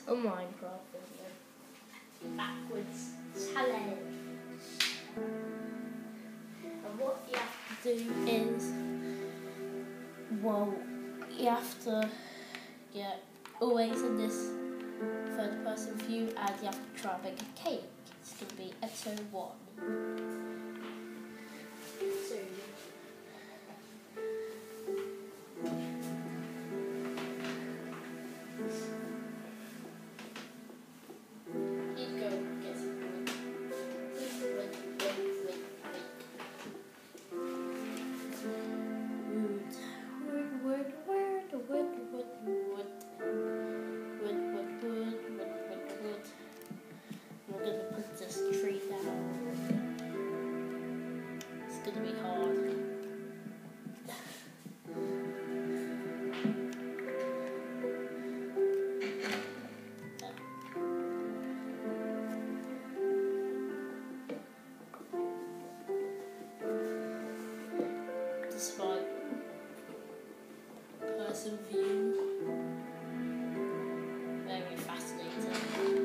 a Minecraft video. Backwards challenge. And what you have to do is, well, you have to get always in this third person view, and you have to try and make a cake. It's going to be episode 1. So, despite person view, very fascinating.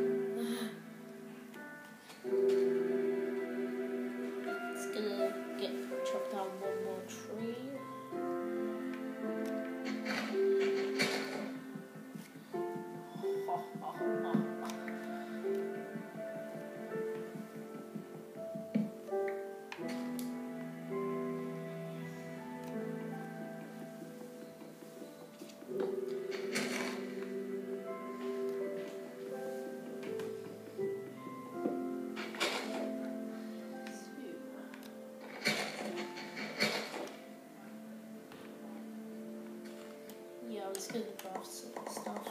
It's gonna get chopped down one more tree. Yeah, let's get the craft stuff.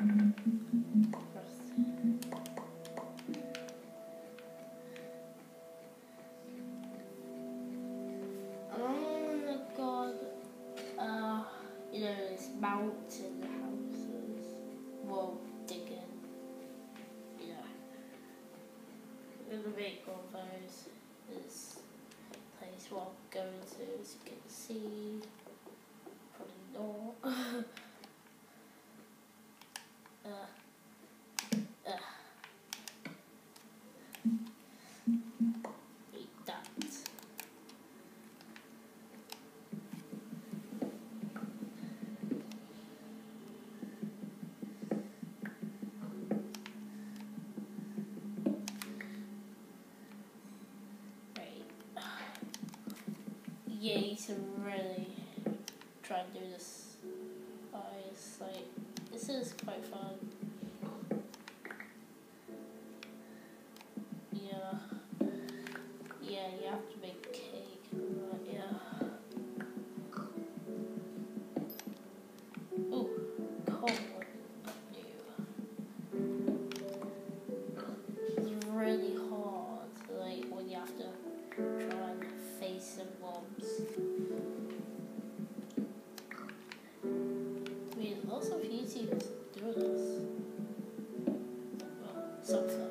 Oh god, you know, it's mountain houses. Well, digging, you know. We're gonna make all those. This place where I'm going to, as you can see. Probably not. Eat that. Right. Yeah, you should really try and do this. It's like, this is quite fun. Yeah, you have to make cake, but yeah. Ooh, cold. It's really hard, like, when you have to try and face some mobs. I mean, lots of YouTubers do this. Well, some of them.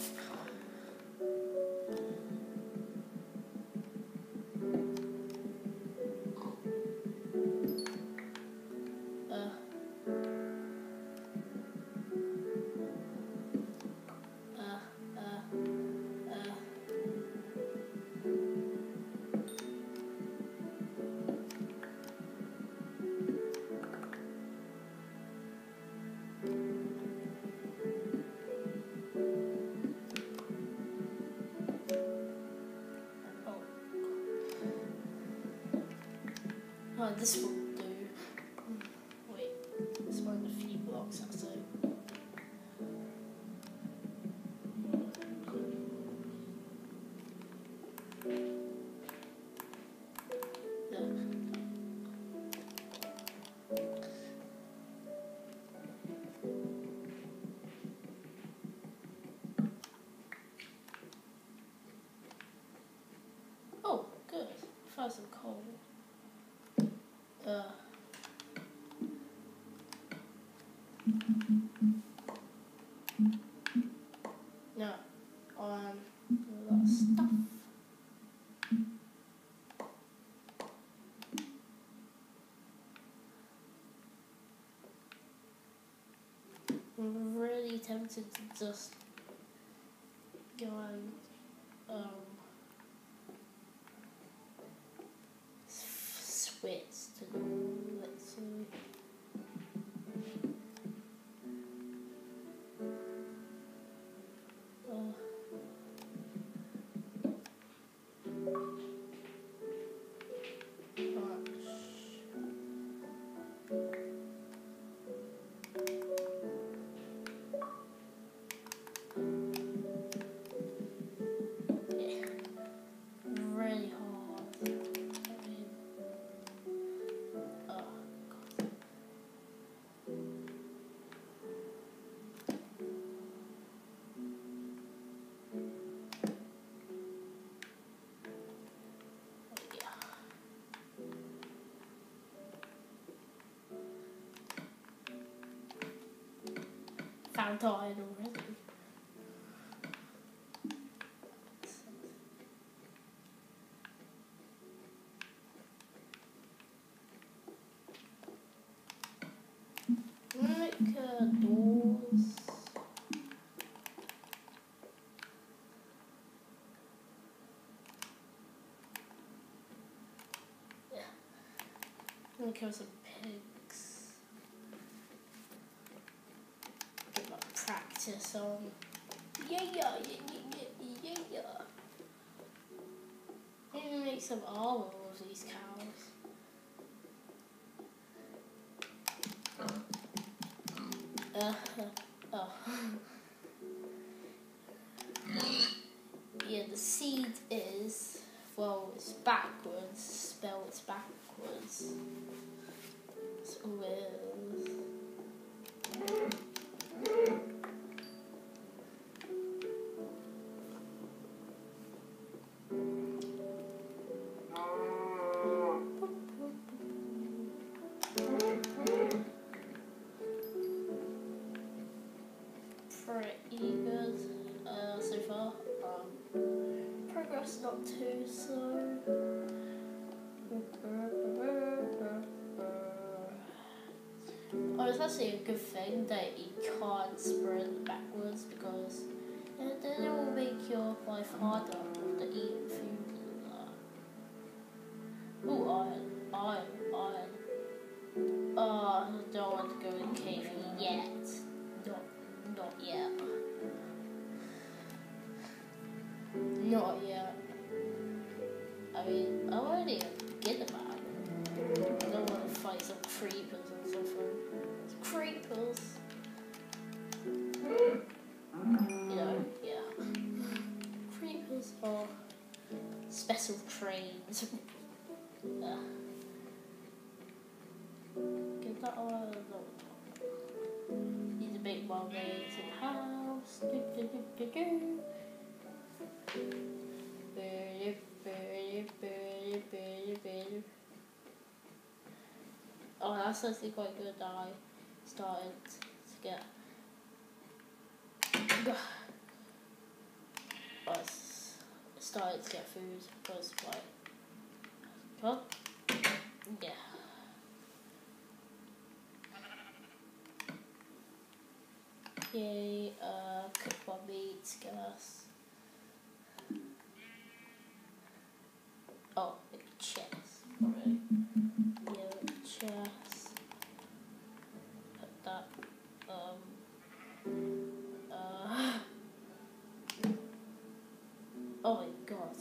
Oh, this will do. Wait, it's one of the few blocks outside. Oh, good. Found some coal. Now, a lot of stuff. I'm really tempted tempted to just go and switch to let's see. Found iron already. Like doors. Yeah. I'm gonna kill some pigs. Get my practice on. Yeah. Maybe make some armor with these cows. Oh. Yeah, the seed is, well, it's backwards, spelled backwards. It's with. Pretty good so far. Progress not too slow. Oh, it's actually a good thing that you can't sprint backwards because then it will make your life harder to eat food and that. Ooh, iron. Oh, I don't want to go in cave yet. Not yet. Not yet. I mean, I'm already a beginner man. I don't want to fight some creepers and something. Creepers. You know, yeah. Creepers are special trains. Get that on. Need to make my way to the house. Oh, that's actually quite good that I started to get. I started to get food because well, yeah. Yay, cook my meat, guess. Oh, make a chest already. Yeah, make a chest. Put that, oh my god.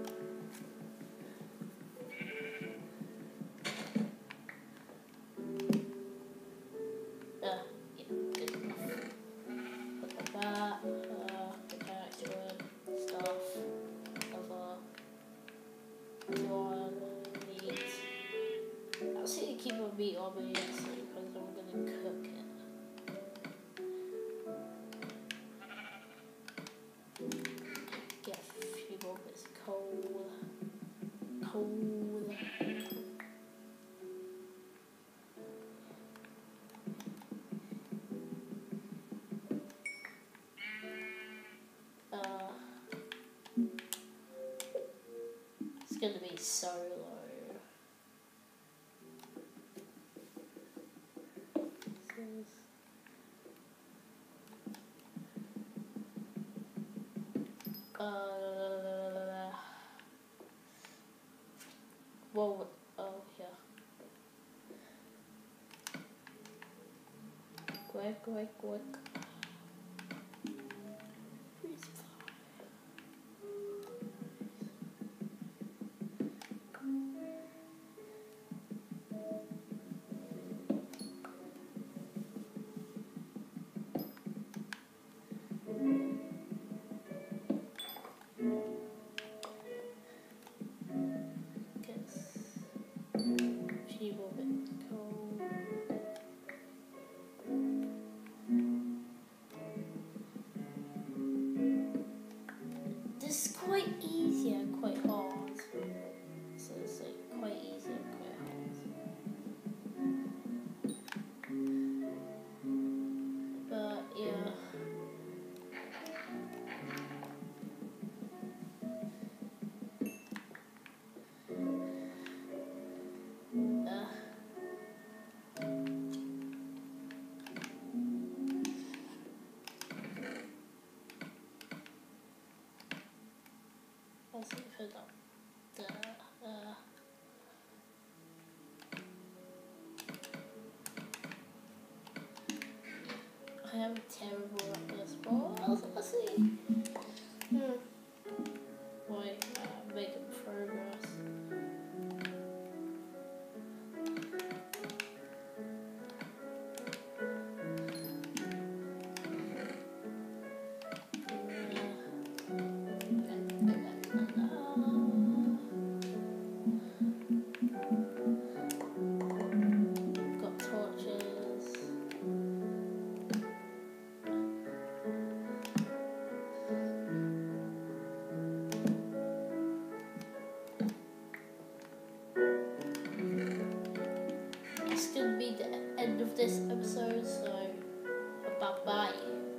Yeah, good enough. Put that, put that extra stuff, one meat. I'll see to keep my meat on me because I'm gonna cook it. Get a few more bits of coal. It's gonna be so low. Whoa, oh, yeah. Quick. She will be cold. This is quite easy and quite hard. So it's like quite easy and quite hard. But yeah. Let's see if it's up. I am terrible at this, but let's see. Like, making progress. Got torches. It's gonna be the end of this episode, so bye bye.